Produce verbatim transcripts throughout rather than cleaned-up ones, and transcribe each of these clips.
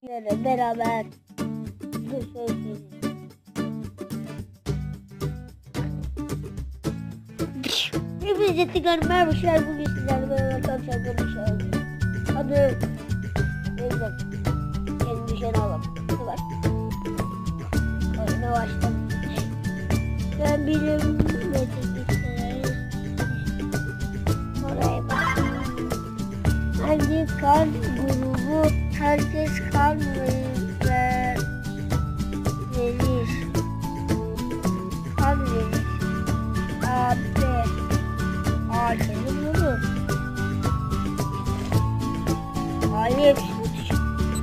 beraber bu sözü. Hepinize tekrar merhaba arkadaşlar, bugün sizlerle beraber tavşan konuşacağız. Hadi neyse kendi düşeni alalım. Ne var? Oyuna başladım. Ben birim ve teknikleri oraya bakıyorum. Hangi kan grubu herkes kan verir? Kan verir. A, B. A senin bunu. A'yı hepsini düşün.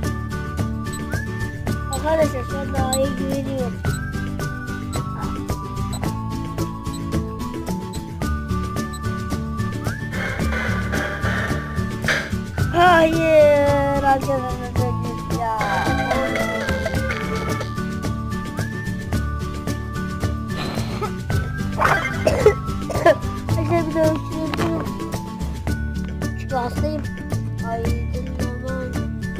Arkadaşlar şu anda A'ya güveniyorum. Hayır arkadaşlar dedik ya. Arkadaşlar bir daha öksürüyorum. Çünkü hastayım. Aydın aman.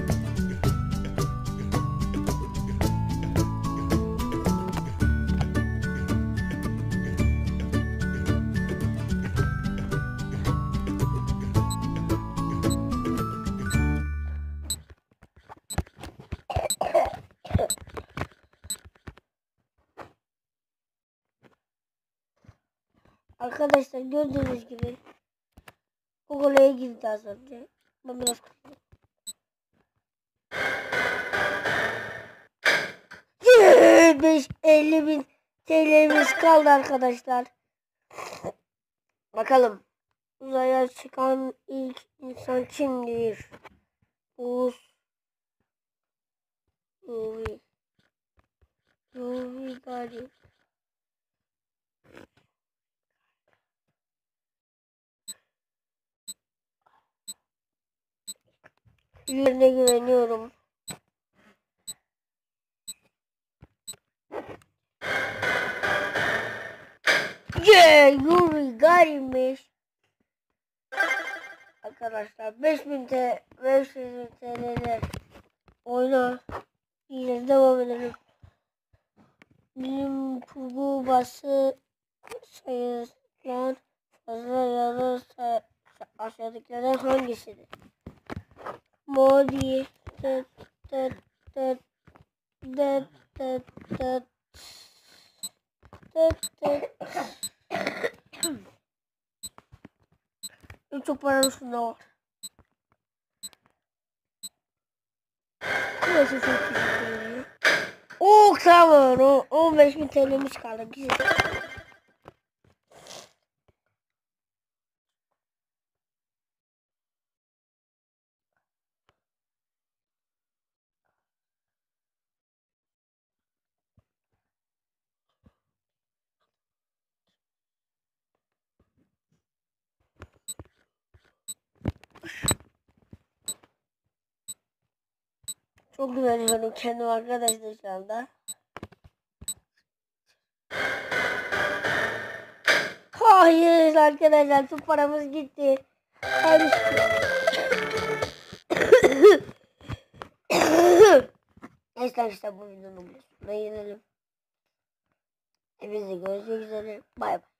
Arkadaşlar gördüğünüz gibi Google'a girdi az önce. Ben biraz kutlayayım. beş elli bin T L'miz kaldı arkadaşlar. Bakalım uzaya çıkan ilk insan kimdir? Buz Yuri Yuri Gagarin. Yürüne güveniyorum. Yeah, Yuri Gagarin'miş. Arkadaşlar beş bin T beş yüz T L'ler oyna. Yine devam edelim. Bilim kurgu bası sayılan fazla yarı aşağıdakilerden hangisidir? Modi tet tet tet tet tet tet tet tet. Çok paranın üstünde var. Neyse çok teşekkür ederim. Ooo tamam, o on beş bin T L'miz kaldı. Güzel. Çok güveniyorum kendim arkadaşlar şu anda. Hayır arkadaşlar, tüm paramız gitti. Hayır. Neyse arkadaşlar, bu videonun sonuna gelelim. Hepinize görüşmek üzere. Bay bay.